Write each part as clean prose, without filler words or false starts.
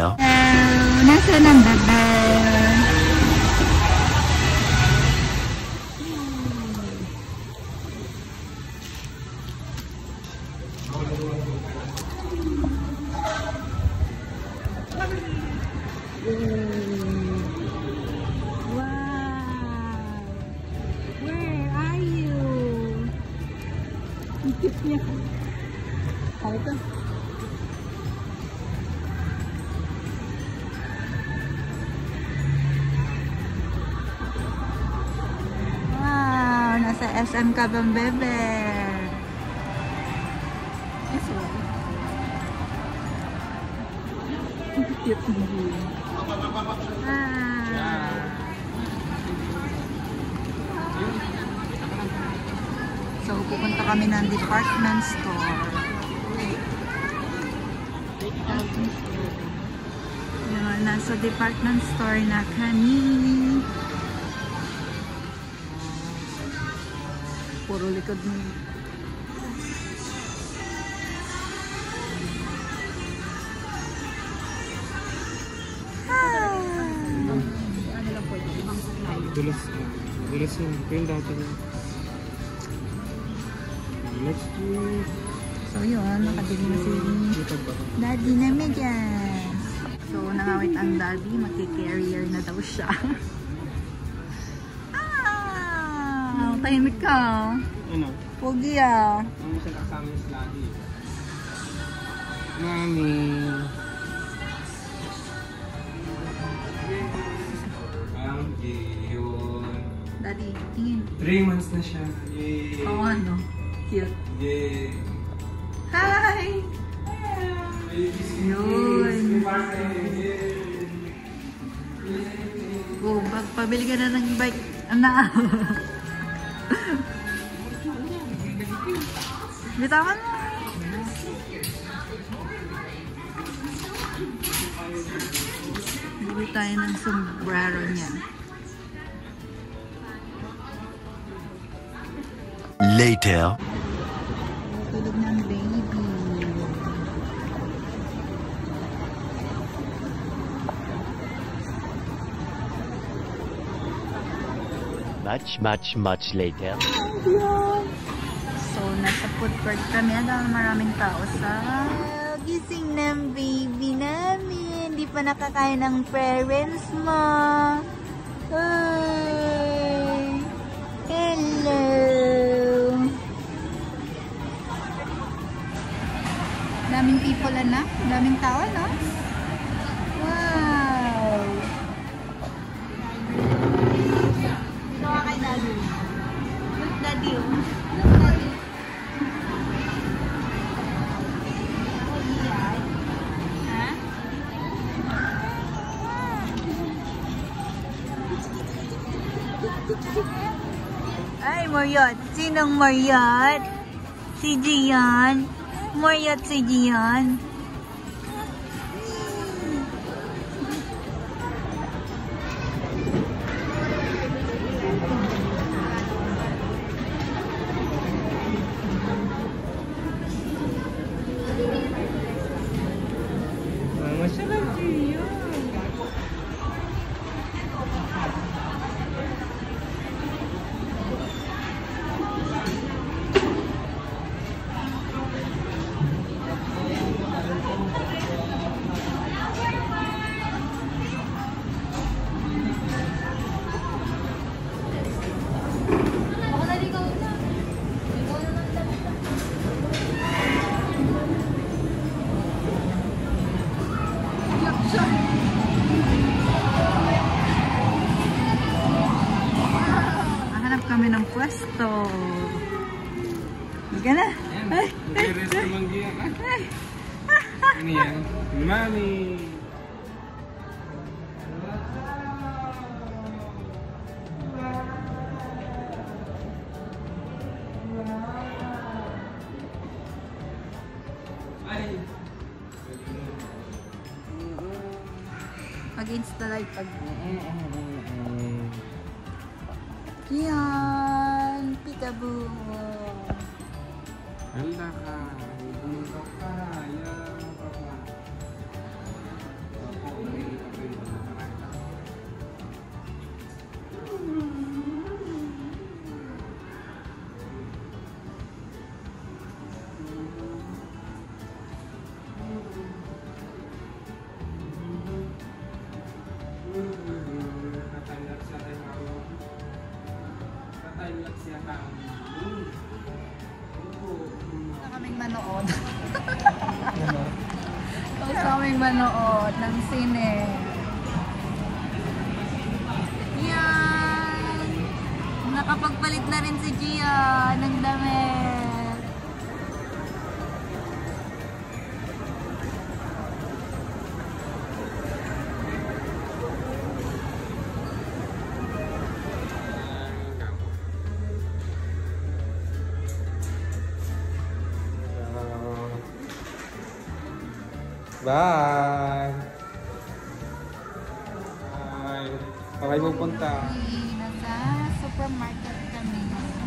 Later. Nasaan ang baba? Niya. Kaya ito. Wow! Nasa SM ka bang, bebe? Yes, cute mo. So, pupunta kami ng department store. Yun, nasa department store na kami. Puro likod mo. Ano lang po, ibang supply. Dulas yun. Ito yung data niya. So yun, nakabili na si daddy namin dyan. So nangawit ang daddy, magki-carrier na daw siya. Tahimik ka. Ano? Pogi ah. Ano siya kasama si daddy? Mami. Yun. Daddy, tingin. 3 months na siya. Yay! Oo, ano? Cute. Yay! Hi! Yun. Oh, pabili ka na ng bike. Ana. Bitawan mo. Bili tayo ng sombrero niya. Later. Tulog ng baby. Much later. So, nasa food court kami. Dahil maraming tao sa gising ng baby namin. Hindi pa nakakain ng parents mo. Hi! Hello! Daming people na. Daming tao, no? Wow! Ginawa kay daddy. Look, daddy, oh. Look, daddy. Ha? Ay, Mariot. Sinong Mariot? Si Gian. Mariot si Gian. Mama siya lang siya. Hanap kami ng pwesto. Hindi ka na. Ay, Nag-rest naman giyan. Ano yan? Mami! Mag-insta live pag... Yan! Peekaboo! Handa ka! Bumulok ka! Ayaw ka pa! manood ng sine. Yan! Nakapagpalit na rin si Gia ng damit. Bye! Bye! Pakay pupunta. Nasa supermarket kami.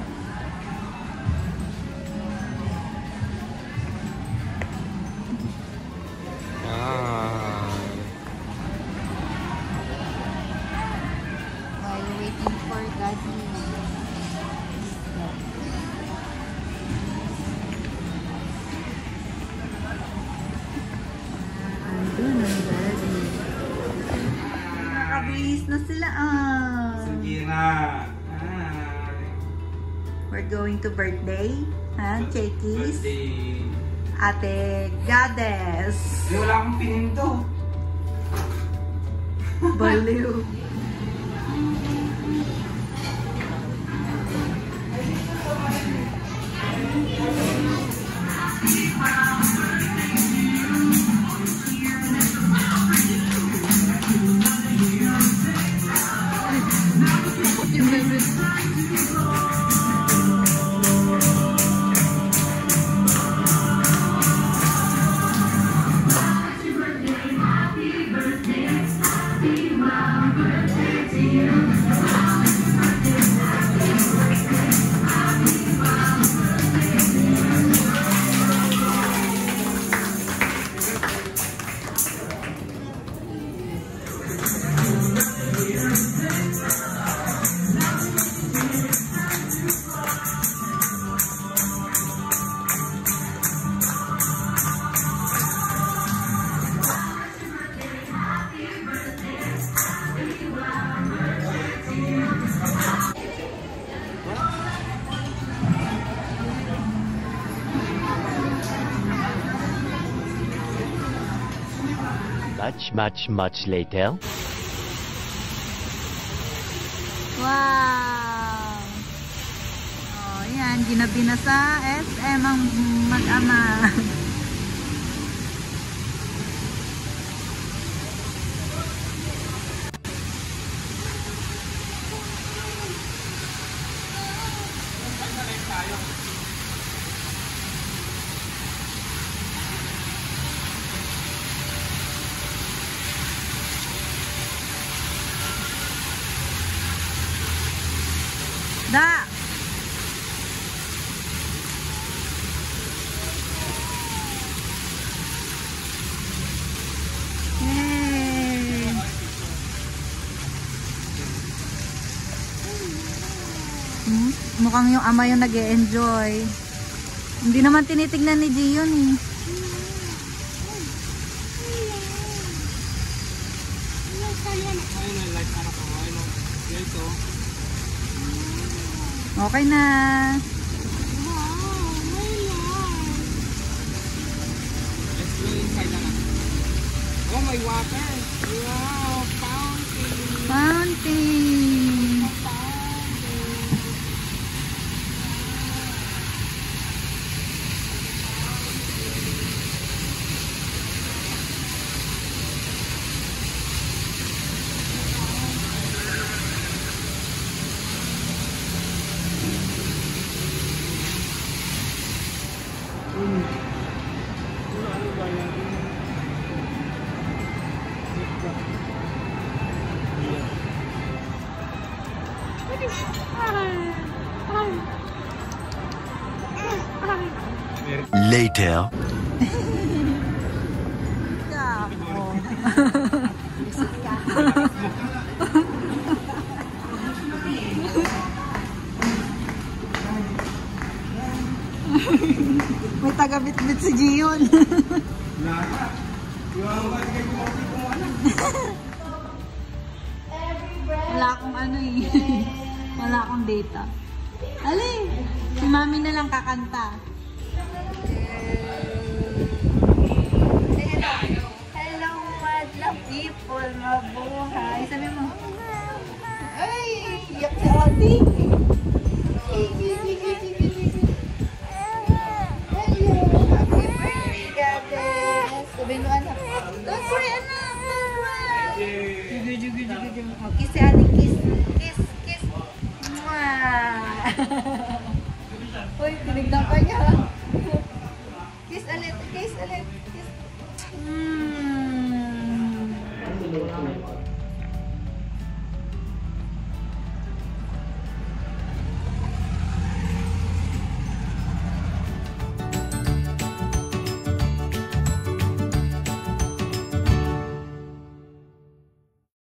Bye! While waiting for Daddy. Andun ang Daddy. Nakabilis na sila Sige na! We're going to birthday. Ha, Chekies? Birthday! Ate Goddess. Wala akong pininto. Baliw. Much later. Wow! Oh, yan. Ginabi na sa SM ang mag-ama. Da! Yay! Mukhang yung ama yung nag-e-enjoy. Hindi naman tinitignan ni G yun eh. Okay na. Oh, may water! Wow! Fountain! Fountain! Later. May taga-bit-bit si Gion. Wala akong ano eh. Wala akong data. Ali, si Mami na lang kakanta. Hello. Hello. na people, mabuhay. Sabi mo, ay, iyak si Ate. Sige. Hello, happy birthday, God bless. Sabi mo, anak, don't cry, anak, don't cry. Jugu. Oh, kiss si Ate, kiss. Mwah. Uy, tinignan pa niya.